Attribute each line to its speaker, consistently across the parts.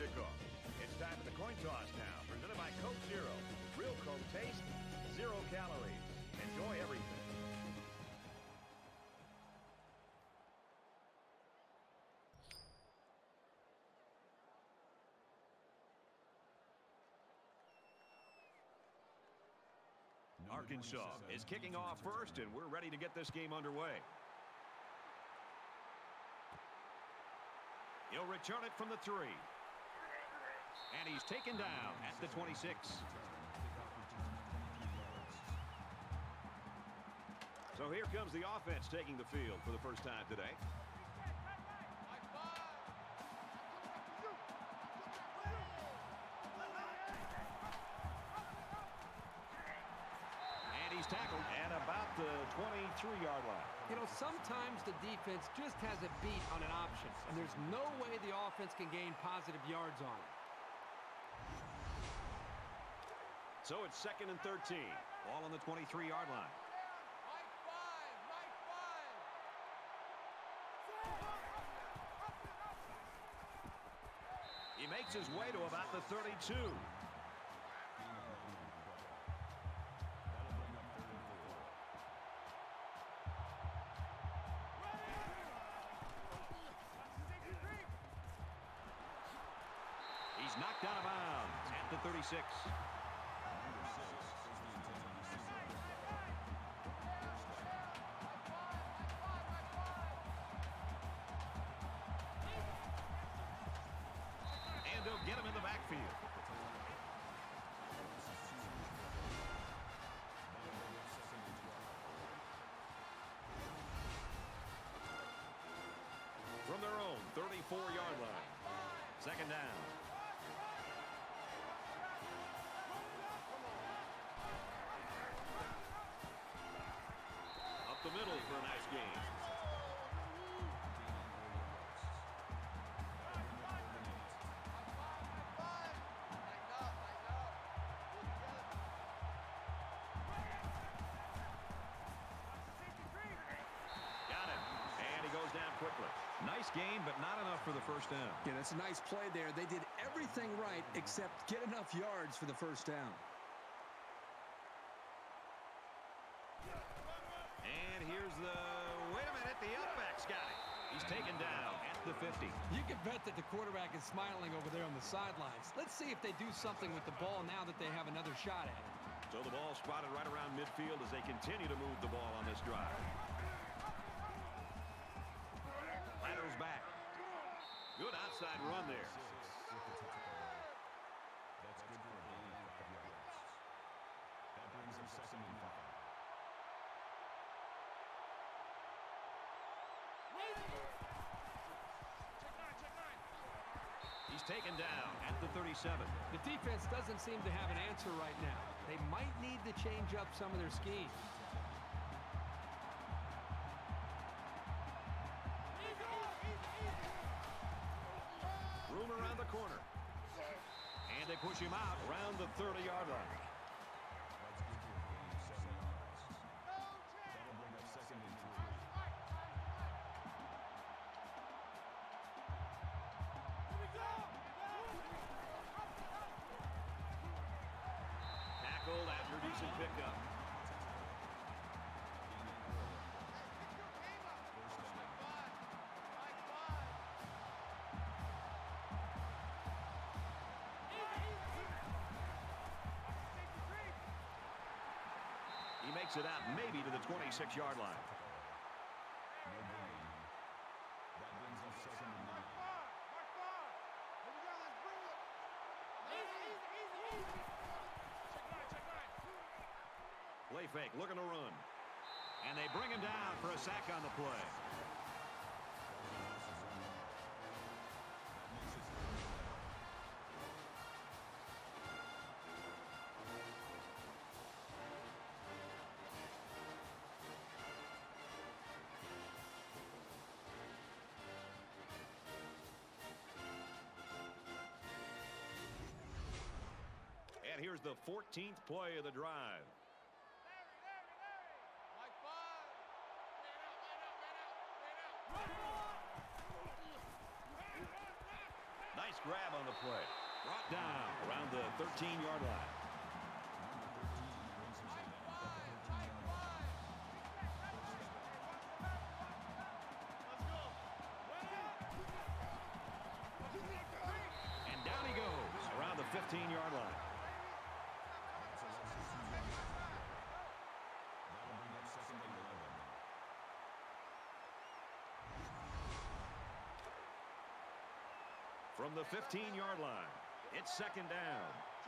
Speaker 1: kickoff. It's time for the coin toss now, presented by Coke Zero. Real Coke taste, 0 calories. Enjoy everything. Arkansas is kicking off first, and we're ready to get this game underway. He'll return it from the 3. And he's taken down at the 26. So here comes the offense taking the field for the first time today. He's tackled at about the 23-yard line.
Speaker 2: You know, sometimes the defense just has a beat on an option, and there's no way the offense can gain positive yards on it.
Speaker 1: So it's 2nd and 13. Ball on the 23-yard line. He makes his way to about the 32. He's knocked out of bounds at the 36. And they'll get him in the backfield. From their own 34-yard line. 2nd down. The middle for a nice gain. Got it. And he goes down quickly. Nice gain, but not enough for the first down.
Speaker 3: Yeah, that's a nice play there. They did everything right except get enough yards for the first down.
Speaker 1: And here's the, wait a minute, the Outback's got it. He's taken down at the 50.
Speaker 2: You can bet that the quarterback is smiling over there on the sidelines. Let's see if they do something with the ball now that they have another shot at it.
Speaker 1: So the ball spotted right around midfield as they continue to move the ball on this drive. Ladders back. Good outside run there.
Speaker 4: That's good for a gain of 5 yards. That brings him 2nd and 5.
Speaker 1: He's taken down at the 37.
Speaker 2: The defense doesn't seem to have an answer right now. They might need to change up some of their schemes.
Speaker 1: Room around the corner. And they push him out around the 30-yard line.
Speaker 4: That's good for a gain of 7 yards. That'll bring up 2nd and 3.
Speaker 1: Tackled after a decent pickup. He makes it out maybe to the 26-yard line.
Speaker 4: No gain. That brings up 2nd and 9.
Speaker 1: Play fake, looking to run. And they bring him down for a sack on the play. And here's the 14th play of the drive. Nice grab on the play. Brought down around the 13-yard line. And down he goes around the 15-yard line. From the 15-yard line, it's second down.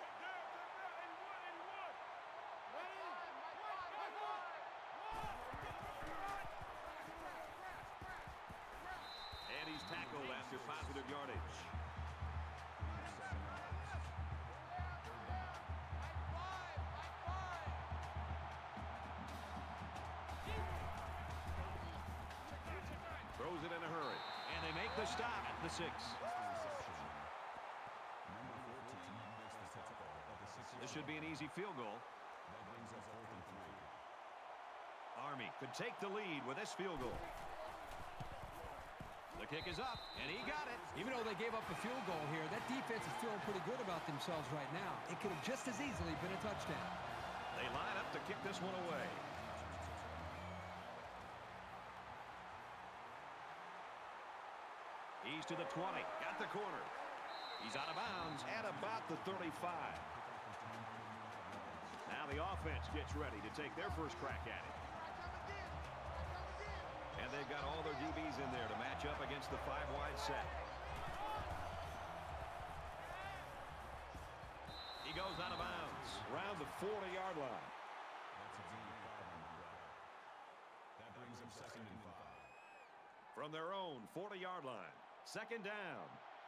Speaker 1: And he's tackled after positive yardage. Throws it in a hurry. And they make the stop at the 6. This should be an easy field goal. Army could take the lead with this field goal. The kick is up, and he got it.
Speaker 2: Even though they gave up a field goal here, that defense is feeling pretty good about themselves right now. It could have just as easily been a touchdown.
Speaker 1: They line up to kick this one away. He's to the 20, got the corner. He's out of bounds at about the 35. Now the offense gets ready to take their first crack at it. And they've got all their DBs in there to match up against the 5-wide set. He goes out of bounds around the 40-yard line.
Speaker 4: That brings up second and 5.
Speaker 1: From their own 40-yard line, second down.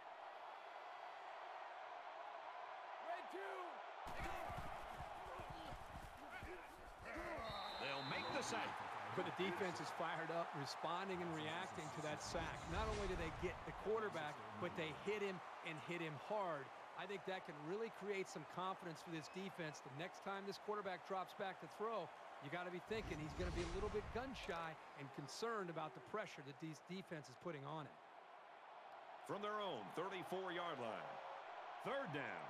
Speaker 1: They'll make the sack.
Speaker 2: But the defense is fired up, responding and reacting to that sack. Not only do they get the quarterback, but they hit him and hit him hard. I think that can really create some confidence for this defense. The next time this quarterback drops back to throw, you got to be thinking he's going to be a little bit gun-shy and concerned about the pressure that these defense is putting on him.
Speaker 1: From their own 34-yard line, third down.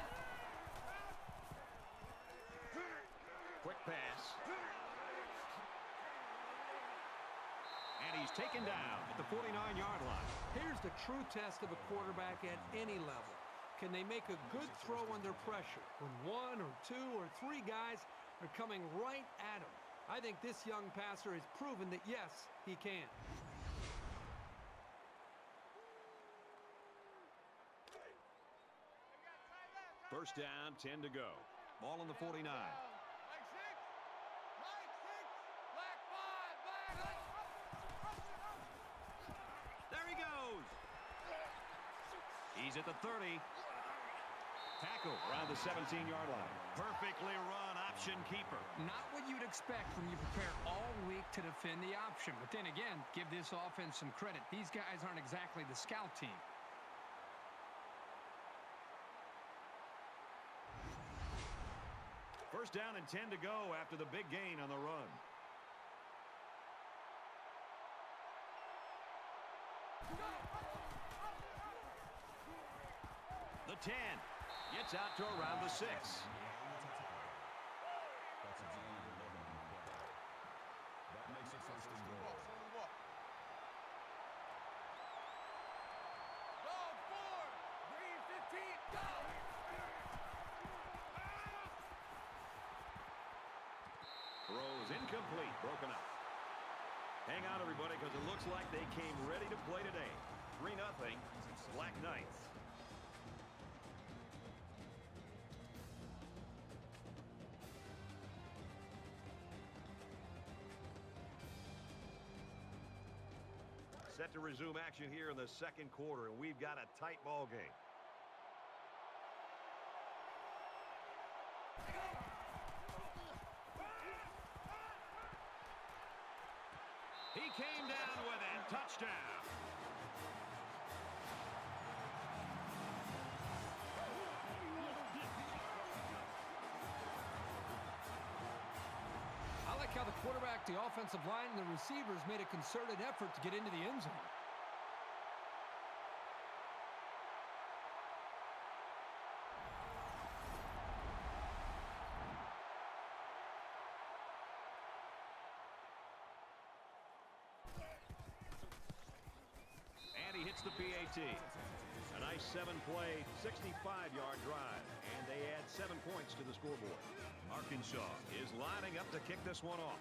Speaker 1: Quick pass. And he's taken down at the 49-yard line.
Speaker 2: Here's the true test of a quarterback at any level. Can they make a good throw under pressure when 1 or 2 or 3 guys are coming right at him? I think this young passer has proven that, yes, he can.
Speaker 1: First down, 10 to go. Ball on the 49. There he goes. He's at the 30. Tackle around the 17-yard line. Perfectly run option keeper.
Speaker 5: Not what you'd expect when you prepare all week to defend the option. But then again, give this offense some credit. These guys aren't exactly the scout team.
Speaker 1: First down and 10 to go after the big gain on the run. The 10 gets out to around the 6.
Speaker 4: That's a gain of 11 on the play. That makes it first and goal.
Speaker 1: Throws incomplete, broken up. Hang on, everybody, because it looks like they came ready to play today. 3-0, Black Knights. Set to resume action here in the second quarter, and we've got a tight ball game. He came down with it. Touchdown.
Speaker 2: I like how the quarterback, the offensive line, and the receivers made a concerted effort to get into the end zone.
Speaker 1: the PAT. A nice 7-play, 65-yard drive, and they add 7 points to the scoreboard. Arkansas is lining up to kick this one off.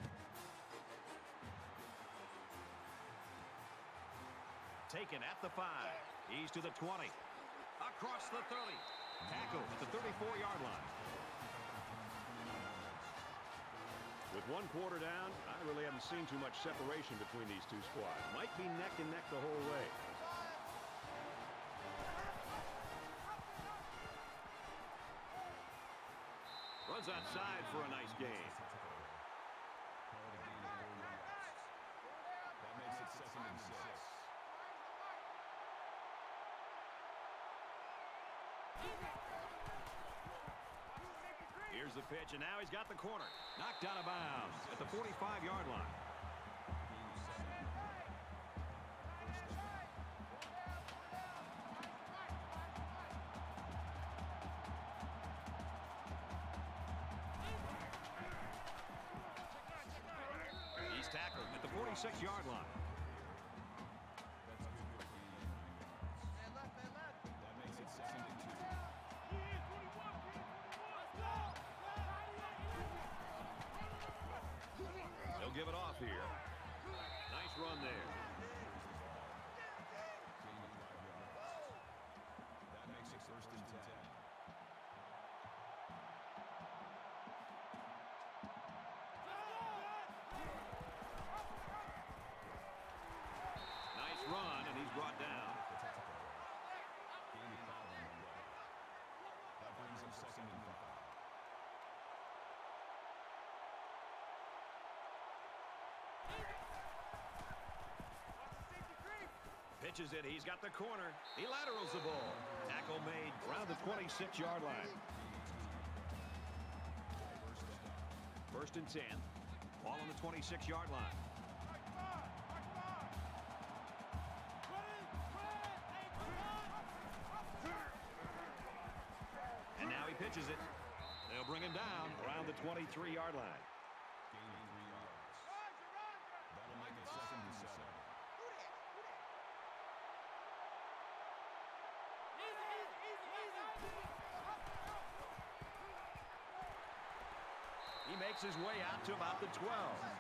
Speaker 1: Taken at the 5. He's to the 20. Across the 30. Tackle at the 34-yard line. With 1 quarter down, I really haven't seen too much separation between these two squads. Might be neck and neck the whole way. Runs outside for a nice gain.
Speaker 4: That makes it 2nd and 6.
Speaker 1: Here's the pitch, and now he's got the corner. Knocked out of bounds at the 45-yard line. He's tackled at the 46-yard line.
Speaker 4: That makes it 2nd and 2.
Speaker 1: He'll give it off here. Nice run there.
Speaker 4: That makes it 1st and 10.
Speaker 1: Nice run, and he's brought down.
Speaker 4: Gain of 5 on the play. That brings up 2nd and 5.
Speaker 1: Pitches it. He's got the corner. He laterals the ball. Tackle made around the 26-yard line. 1st and 10. Ball on the 26-yard line. And now he pitches it. They'll bring him down around the 23-yard line.
Speaker 4: Gain of 3 yards. That'll make it 2nd and 7.
Speaker 1: He makes his way out to about the 12.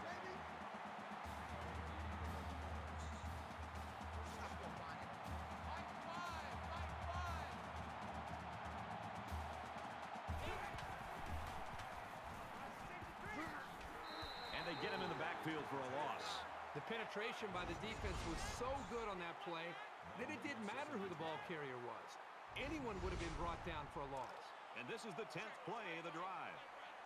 Speaker 1: And they get him in the backfield for a loss.
Speaker 2: The penetration by the defense was so good on that play that it didn't matter who the ball carrier was. Anyone would have been brought down for a loss.
Speaker 1: And this is the 10th play of the drive.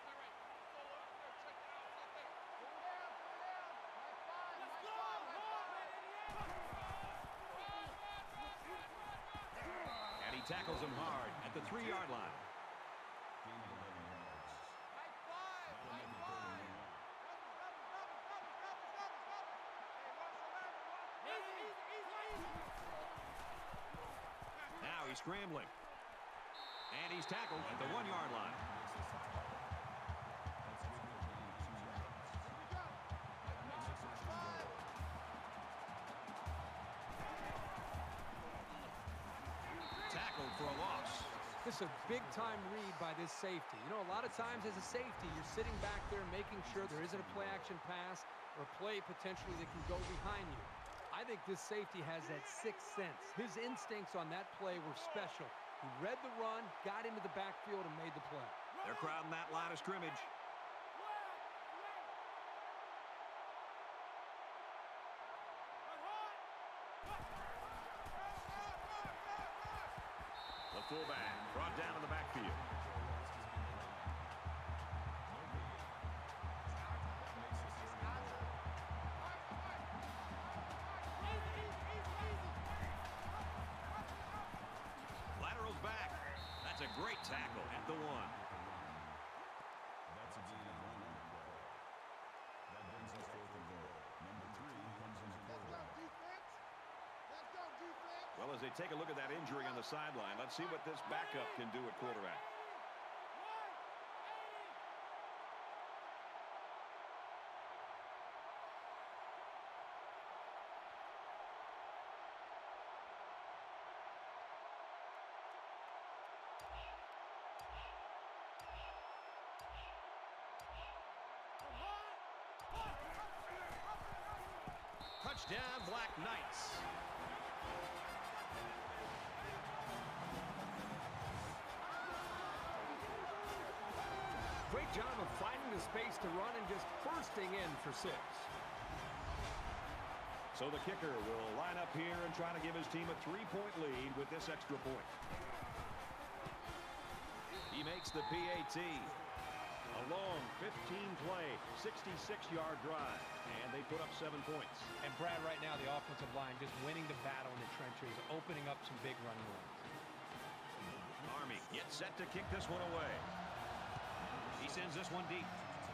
Speaker 1: And he tackles him hard at the 3-yard line.
Speaker 4: Gain of 11 yards. That'll make it 3rd and 1.
Speaker 1: Now he's scrambling. And he's tackled at the 1-yard line. Tackled for a loss.
Speaker 2: This is a big-time read by this safety. You know, a lot of times as a safety, you're sitting back there making sure there isn't a play-action pass or a play potentially that can go behind you. I think this safety has that sixth sense. His instincts on that play were special. He read the run, got into the backfield, and made the play.
Speaker 1: They're crowding that line of scrimmage. The fullback brought down in the backfield. Laterals back. That's a great tackle at the 1.
Speaker 4: That's a gain of 1 on the play. That brings us 4th and goal. Number 3 comes into quarterback.
Speaker 1: Well, as they take a look at that injury on the sideline, let's see what this backup can do at quarterback. Touchdown, Black Knights.
Speaker 2: Great job of finding the space to run and just bursting in for 6.
Speaker 1: So the kicker will line up here and try to give his team a 3-point lead with this extra point. He makes the PAT. A long 15-play, 66-yard drive, and they put up 7 points.
Speaker 2: And Brad, right now, the offensive line just winning the battle in the trenches, opening up some big running lanes.
Speaker 1: Army gets set to kick this one away. He sends this one deep.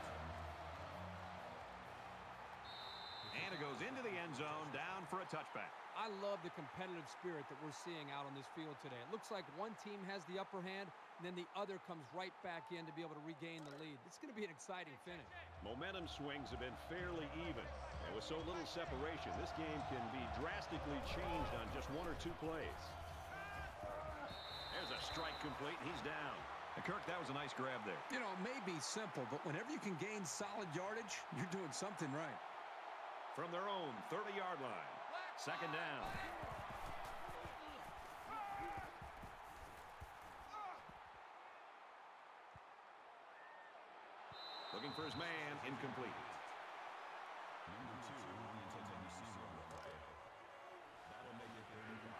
Speaker 1: And it goes into the end zone, down for a touchback.
Speaker 2: I love the competitive spirit that we're seeing out on this field today. It looks like one team has the upper hand, and then the other comes right back in to be able to regain the lead. It's going to be an exciting finish.
Speaker 1: Momentum swings have been fairly even. And with so little separation, this game can be drastically changed on just 1 or 2 plays. There's a strike complete, and he's down. And Kirk, that was a nice grab there.
Speaker 3: You know, it may be simple, but whenever you can gain solid yardage, you're doing something right.
Speaker 1: From their own 30-yard line. Second down. Looking for his man, incomplete.
Speaker 4: Number 2, the intended receiver on the play. That'll make it 35.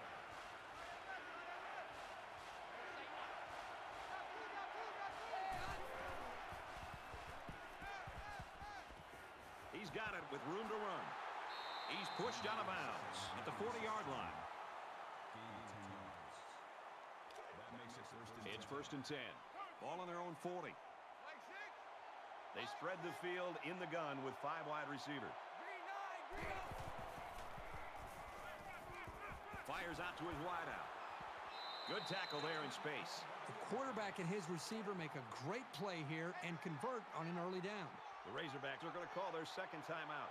Speaker 1: He's got it with room to run. He's pushed out of bounds at the 40-yard line.
Speaker 4: Gain of 10 yards. That makes it first and 10.
Speaker 1: It's first and 10. Ball on their own 40. They spread the field in the gun with 5 wide receivers. Fires out to his wideout. Good tackle there in space.
Speaker 2: The quarterback and his receiver make a great play here and convert on an early down.
Speaker 1: The Razorbacks are going to call their second timeout.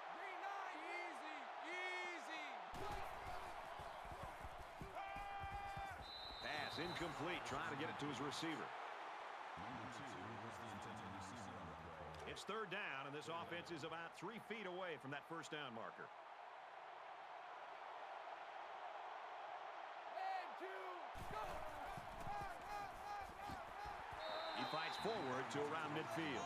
Speaker 1: Pass incomplete, trying to get it to his receiver.
Speaker 4: Number 2 was the intended receiver on the play.
Speaker 1: It's third down, and this offense is about 3 feet away from that first down marker. He fights forward to around midfield.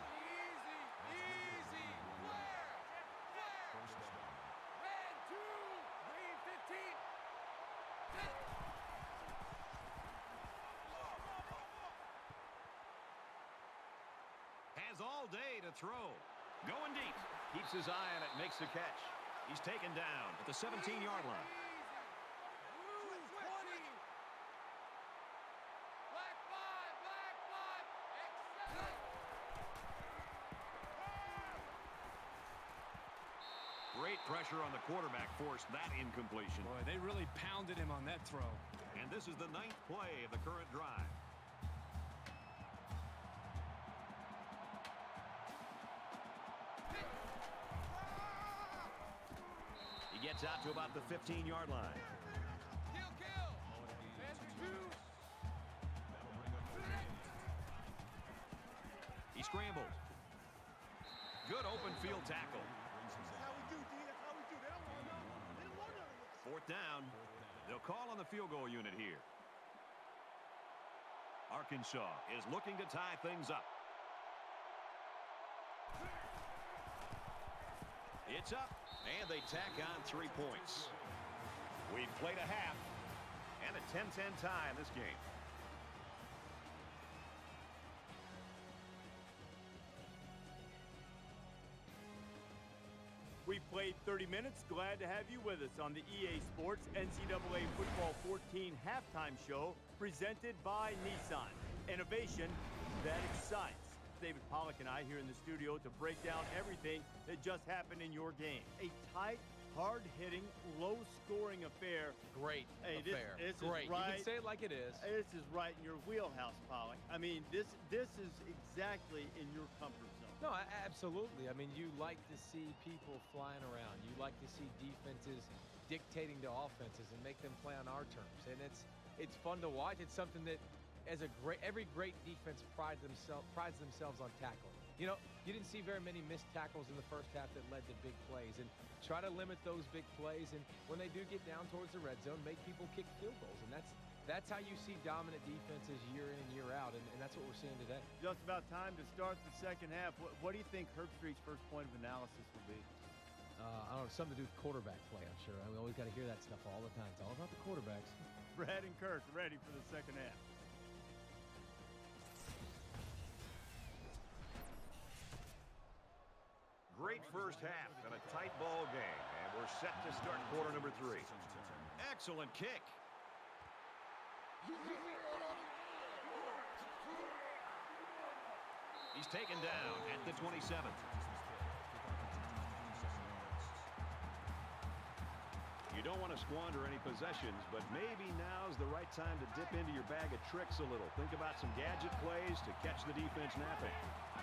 Speaker 1: Has all day to throw. Going deep. Keeps his eye on it, makes the catch. He's taken down at the 17-yard line. Great pressure on the quarterback forced that incompletion.
Speaker 2: Boy, they really pounded him on that throw.
Speaker 1: And this is the 9th play of the current drive. He gets out to about the 15-yard line. He scrambles. Good open field tackle. Fourth down. They'll call on the field goal unit here. Arkansas is looking to tie things up. It's up, and they tack on 3 points. We've played a half and a 10-10 tie in this game.
Speaker 6: We've played 30 minutes. Glad to have you with us on the EA Sports NCAA Football 14 halftime show presented by Nissan. Innovation that excites. David Pollack and I here in the studio to break down everything that just happened in your game. A tight, hard-hitting, low-scoring affair.
Speaker 7: Great affair.
Speaker 6: This
Speaker 7: Great.
Speaker 6: is right.
Speaker 7: You can say it like it is.
Speaker 6: This is right in your wheelhouse, Pollack. I mean, this is exactly in your comfort zone.
Speaker 7: No, absolutely. I mean, you like to see people flying around. You like to see defenses dictating to offenses and make them play on our terms. And it's fun to watch. It's something that every great defense prides themselves on tackling. You know, you didn't see very many missed tackles in the first half that led to big plays. And try to limit those big plays. And when they do get down towards the red zone, make people kick field goals. And that's how you see dominant defenses year in and year out. And that's what we're seeing today.
Speaker 6: Just about time to start the second half. What do you think Herbstreit's first point of analysis will be?
Speaker 7: I don't know, something to do with quarterback play, I'm sure. We always got to hear that stuff all the time. It's all about the quarterbacks.
Speaker 6: Brad and Kirk ready for the second half.
Speaker 1: Great first half and a tight ball game. And we're set to start quarter number 3. Excellent kick. He's taken down at the 27. You don't want to squander any possessions, but maybe now's the right time to dip into your bag of tricks a little. Think about some gadget plays to catch the defense napping.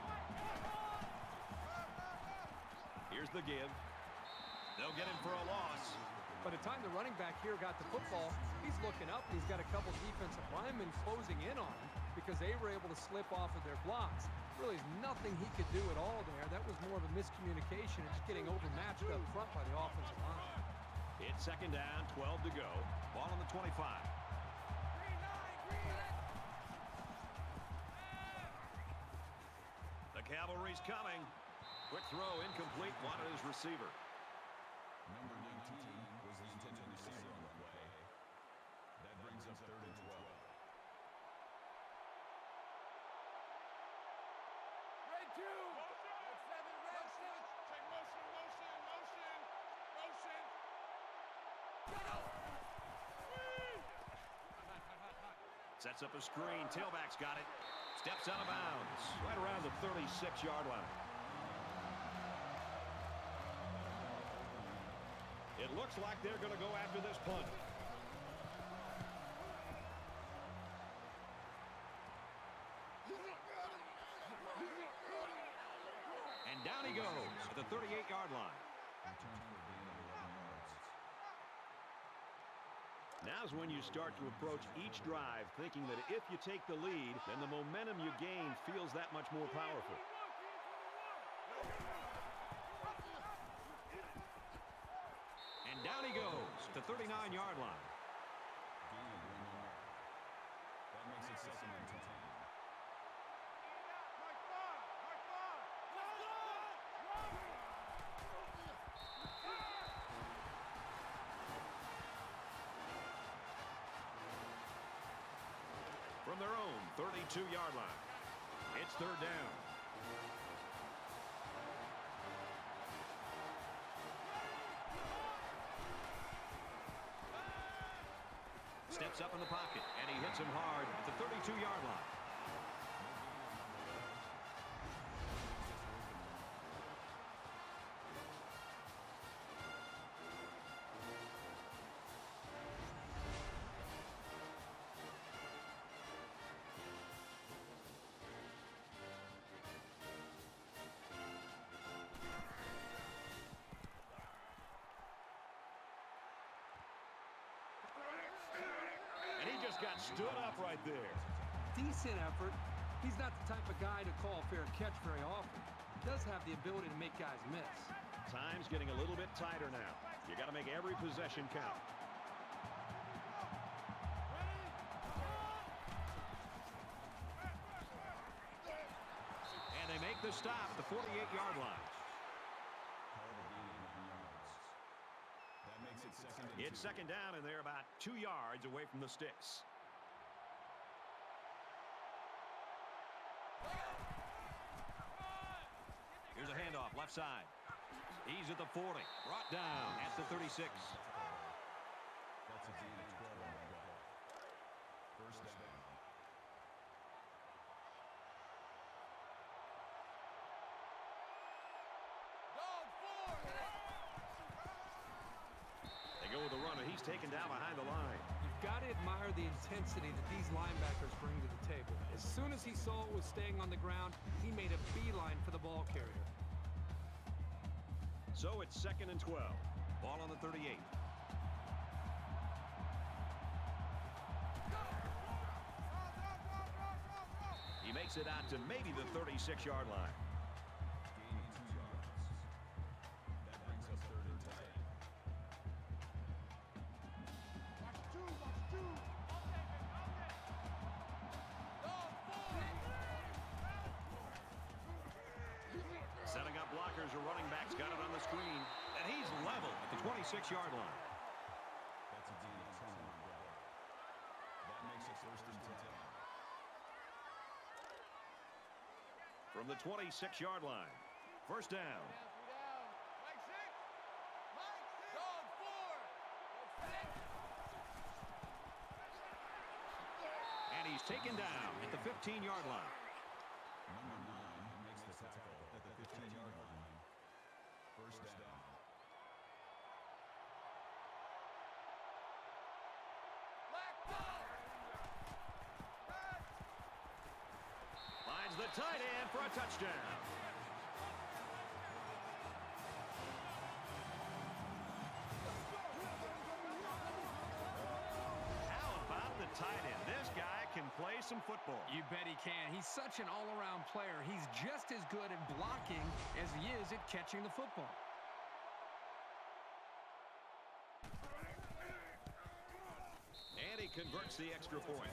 Speaker 1: Here's the give. They'll get him for a loss.
Speaker 2: By the time the running back here got the football, he's looking up. He's got a couple defensive linemen closing in on him because they were able to slip off of their blocks. Really, there's nothing he could do at all there. That was more of a miscommunication and just getting overmatched up front by the offensive line.
Speaker 1: It's second down, 12 to go. Ball on the 25. The cavalry's coming. Quick throw, incomplete, wanted his receiver.
Speaker 4: Number 19 was the intended receiver on the play. That brings up 3rd and 12.
Speaker 8: Red 2! Red 7, red 7! Take motion, motion, motion, motion!
Speaker 1: Sets up a screen. Tailback's got it. Steps out of bounds. Right around the 36-yard line. It looks like they're going to go after this punt. And down he goes at the 38-yard line. Now's when you start to approach each drive thinking that if you take the lead, then the momentum you gain feels that much more powerful. And down he goes to the 39-yard line.
Speaker 4: That makes it 2nd and 10.
Speaker 1: From their own 32-yard line. It's 3rd down. Steps up in the pocket, and he hits him hard at the 32-yard line. And he just got stood up right there.
Speaker 2: Decent effort. He's not the type of guy to call fair catch very often. He does have the ability to make guys miss.
Speaker 1: Time's getting a little bit tighter now. You got to make every possession count. And they make the stop at the 48-yard line.
Speaker 4: That makes it 2nd and 2.
Speaker 1: It's 2nd down, and they're about 2 yards away from the sticks. Here's a handoff, left side. He's at the 40, brought down at the 36.
Speaker 4: That's a gain of 12 on the play. 1st down.
Speaker 1: They go with the runner. He's taken down behind the line.
Speaker 2: You've got to admire the intensity that these linebackers bring to the table. As soon as he saw it was staying on the ground, he made a beeline for the ball carrier.
Speaker 1: So it's 2nd and 12. Ball on the 38. He makes it out to maybe the 36-yard line. Here's a running back's got it on the screen, and he's level at the 26-yard line.
Speaker 4: That's a gain of 10 on the play. That makes it first and 10.
Speaker 1: From the 26-yard line, first down. And he's taken down at the 15-yard line.
Speaker 4: Number 9 makes the tackle at the 15-yard line. First down.
Speaker 1: Finds the tight end for a touchdown. How about the tight end? This guy can play some football.
Speaker 5: You bet he can. He's such an all-around player. He's just as good at blocking as he is at catching the football.
Speaker 1: And he converts the extra point.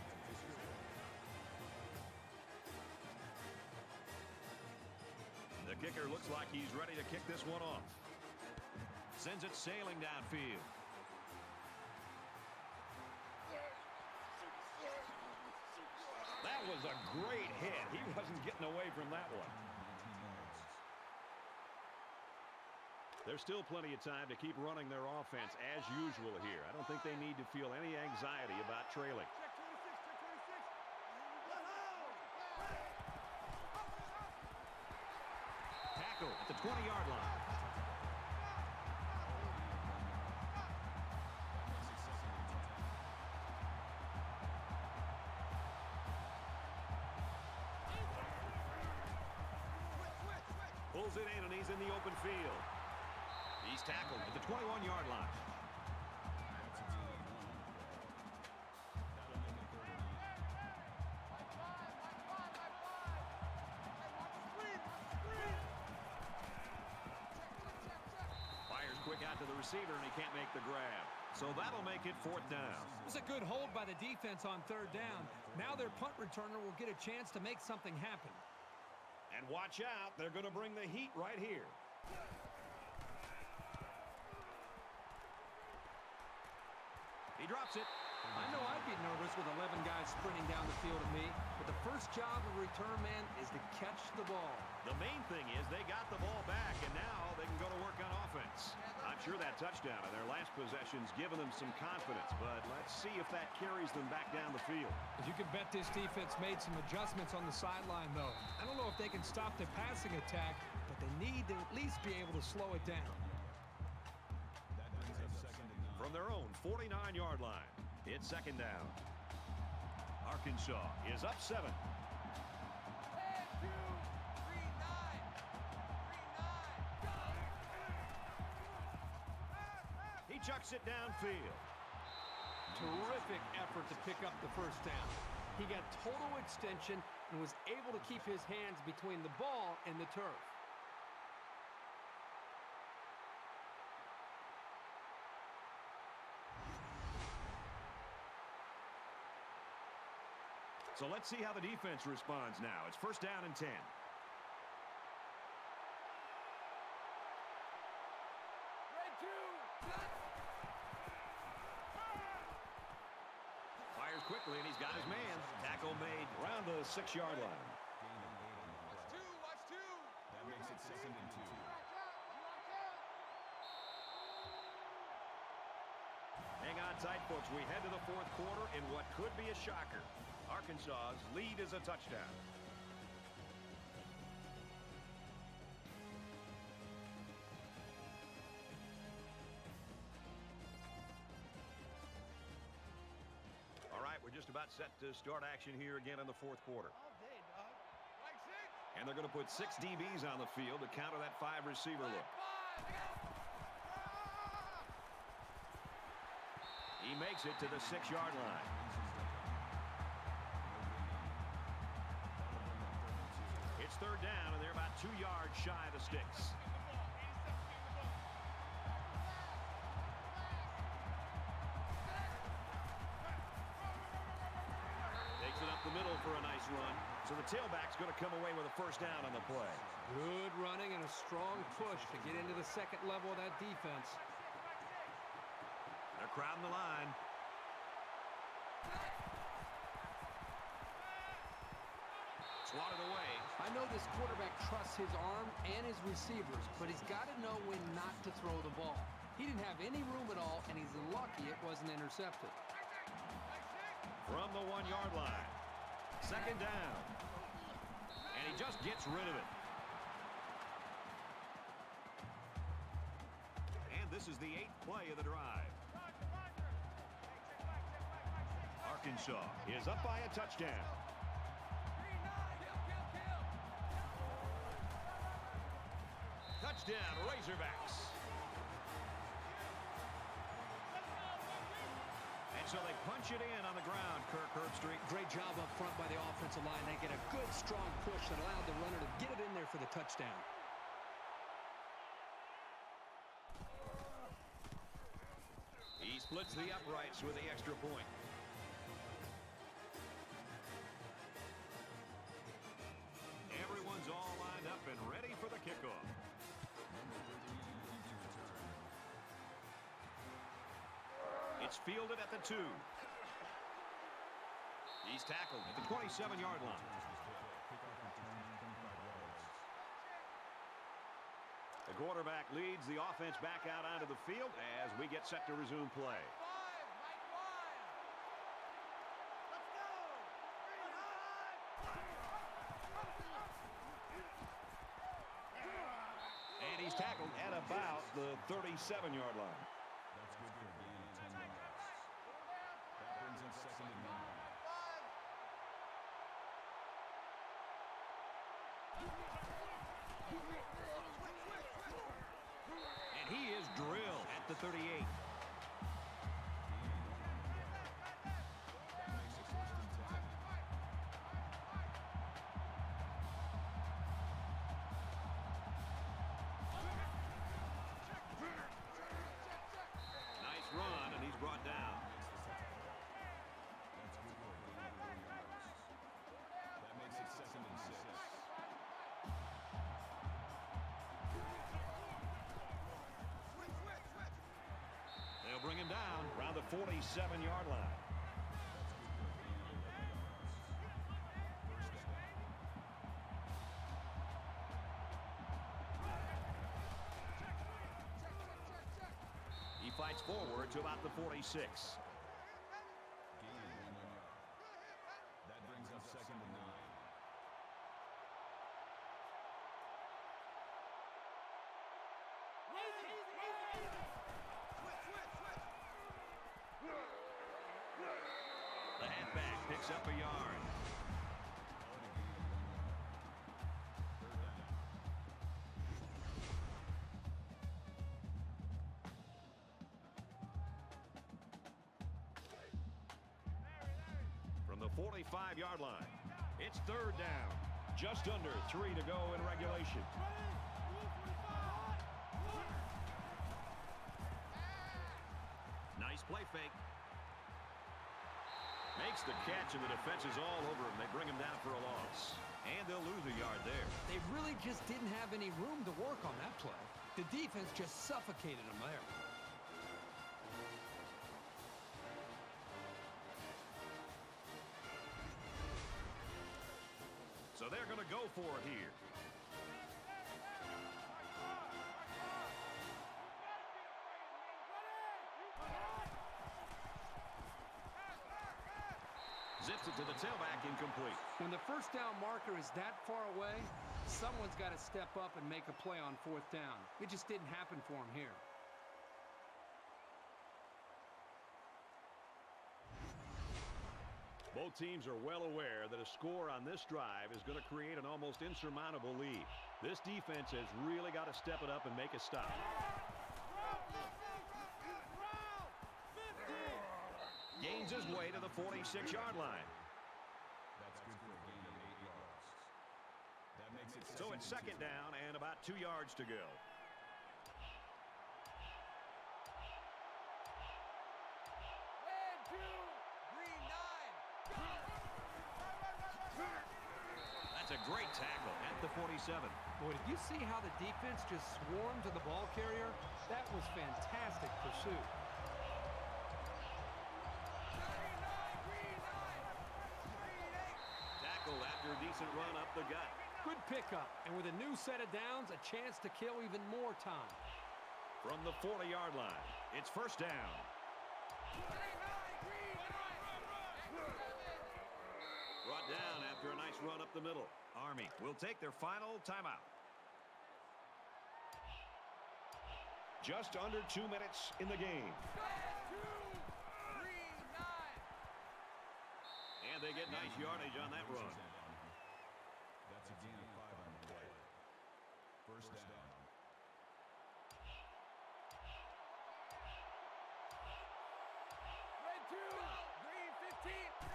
Speaker 1: The kicker looks like he's ready to kick this one off. Sends it sailing downfield. That was a great hit. He wasn't getting away from that one. There's still plenty of time to keep running their offense as usual here. I don't think they need to feel any anxiety about trailing. Tackle at the 20-yard line. Pulls it in, and he's in the open field. He's tackled at the 21-yard line. Fires quick out to the receiver, and he can't make the grab. So that'll make it fourth down.
Speaker 2: It was a good hold by the defense on third down. Now their punt returner will get a chance to make something happen.
Speaker 1: And watch out, they're going to bring the heat right here. He drops it.
Speaker 2: I know I'd be nervous with 11 guys sprinting down the field at me, but the first job of a return man is to catch the ball.
Speaker 1: The main thing is they got the ball back, and now they can go to work on offense. I'm sure that touchdown in their last possession's given them some confidence, but let's see if that carries them back down the field.
Speaker 2: You can bet this defense made some adjustments on the sideline, though. I don't know if they can stop the passing attack, but they need to at least be able to slow it down.
Speaker 1: From their own 49-yard line, it's second down. Arkansas is up 7. He chucks it downfield.
Speaker 2: Terrific effort to pick up the first down. He got total extension and was able to keep his hands between the ball and the turf.
Speaker 1: So let's see how the defense responds now. It's first down and 10. Fires quickly, and he's got his man. Tackle made around the 6-yard line.
Speaker 8: Watch two.
Speaker 4: That makes it 2nd and 2.
Speaker 1: Hang on tight, folks. We head to the fourth quarter in what could be a shocker. Arkansas's lead is a touchdown. All right, we're just about set to start action here again in the fourth quarter. And they're going to put 6 DBs on the field to counter that 5-receiver look. He makes it to the 6-yard line. It's third down, and they're about 2 yards shy of the sticks. Takes it up the middle for a nice run. So So the tailback's going to come away with a first down on the play.
Speaker 2: Good running and a strong push to get into the second level of that defense.
Speaker 1: They're crowding the line. Swatted away.
Speaker 2: I know this quarterback trusts his arm and his receivers, but he's got to know when not to throw the ball. He didn't have any room at all, and he's lucky it wasn't intercepted.
Speaker 1: From the 1-yard line. Second down. And he just gets rid of it. And this is the 8th play of the drive. Arkansas is up by a touchdown. Touchdown, Razorbacks. And so they punch it in on the ground, Kirk Herbstreit.
Speaker 2: Great job up front by the offensive line. They get a good, strong push that allowed the runner to get it in there for the touchdown.
Speaker 1: He splits the uprights with the extra point. Everyone's all lined up and ready for the kickoff. It's fielded at the 2. He's tackled at the 27-yard line. The quarterback leads the offense back out onto the field as we get set to resume play. And he's tackled at about the 37-yard line.
Speaker 4: That's good for a gain of 10 yards. That brings up second and 9.
Speaker 1: And he is drilled at the 38. Nice run, and he's brought down.
Speaker 4: That's good for a gain of 4 yards. That makes it second and 6.
Speaker 1: They'll bring him down around the 47-yard line. He fights forward to about the 46.
Speaker 4: Gain of 1 yard. That brings up second and 9.
Speaker 1: The halfback picks up a yard. From the 45-yard line, it's third down. Just under 3 to go in regulation. Nice play fake. Makes the catch, and the defense is all over him. They bring him down for a loss. And they'll lose a yard there.
Speaker 2: They really just didn't have any room to work on that play. The defense just suffocated them there.
Speaker 1: So they're going to go for it here. Zips it to the tailback, incomplete.
Speaker 2: When the first down marker is that far away, someone's got to step up and make a play on fourth down. It just didn't happen for him here.
Speaker 1: Both teams are well aware that a score on this drive is going to create an almost insurmountable lead. This defense has really got to step it up and make a stop. Gains his way to the 46-yard line.
Speaker 4: That's good for a gain of 8 yards. That makes it
Speaker 1: So it's second down and about 2 yards to go. a great tackle at the 47.
Speaker 2: Boy, did you see how the defense just swarmed to the ball carrier? That was fantastic pursuit.
Speaker 1: Tackled after a decent run up the gut.
Speaker 2: Good pickup, and with a new set of downs, a chance to kill even more time.
Speaker 1: From the 40-yard line, it's first down. Brought down after a nice run up the middle. Army will take their final timeout. Just under 2 minutes in the game. And they get nice yardage on that run.
Speaker 4: That's a gain of 5 on the play. First down.
Speaker 8: Red 2, green 15.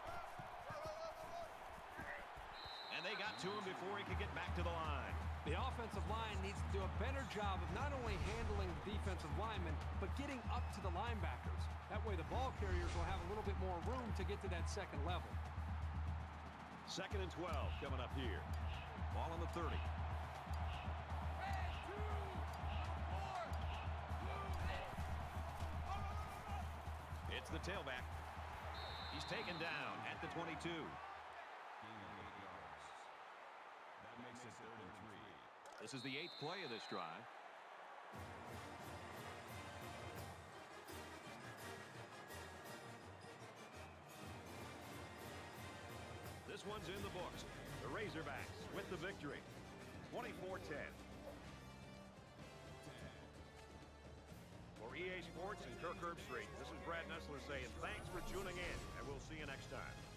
Speaker 1: And they got to him before he could get back to the line.
Speaker 2: The offensive line needs to do a better job of not only handling the defensive linemen, but getting up to the linebackers. That way the ball carriers will have a little bit more room to get to that second level.
Speaker 1: 2nd and 12 coming up here. Ball on the 30. It's the tailback. He's taken down at the 22.
Speaker 4: Gain of 8 yards. That makes it 3rd and 3.
Speaker 1: This is the 8th play of this drive. This one's in the books. The Razorbacks with the victory. 24-10. For EA Sports and Kirk Herbstreit, this is Brad Nessler saying thanks for tuning in, and we'll see you next time.